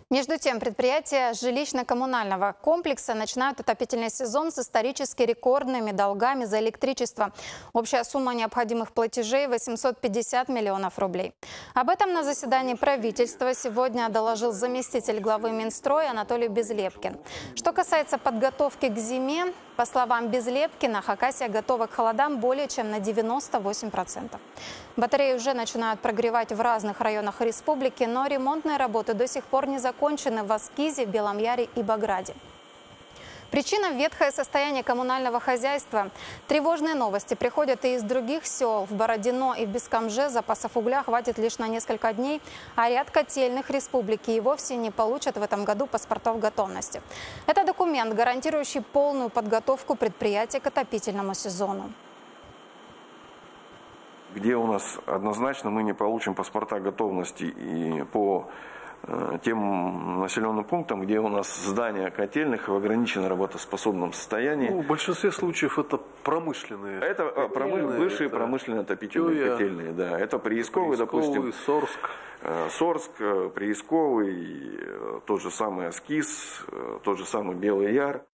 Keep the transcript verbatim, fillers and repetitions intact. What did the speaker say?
Между тем, предприятия жилищно-коммунального комплекса начинают отопительный сезон с исторически рекордными долгами за электричество. Общая сумма необходимых платежей – восемьсот пятьдесят миллионов рублей. Об этом на заседании правительства сегодня доложил заместитель главы Минстроя Анатолий Безлепкин. Что касается подготовки к зиме, по словам Безлепкина, Хакасия готова к холодам более чем на девяносто восемь процентов. Батареи уже начинают прогревать в разных районах республики, но ремонтные работы до сих пор не закончены в Аскизе, Белом Яре и Баграде. Причина – ветхое состояние коммунального хозяйства. Тревожные новости приходят и из других сел. В Бородино и в Бескомже запасов угля хватит лишь на несколько дней, а ряд котельных республики и вовсе не получат в этом году паспортов готовности. Это документ, гарантирующий полную подготовку предприятия к отопительному сезону. Где у нас однозначно мы не получим паспорта готовности и по тем населенным пунктам, где у нас здания котельных в ограниченно работоспособном состоянии. Ну, в большинстве случаев это промышленные. Это котельные, бывшие это промышленные отопительные Тюя, котельные. Да. Это Приисковый, допустим. Сорск. Сорск, Приисковый, тот же самый Аскиз, тот же самый Белый Яр.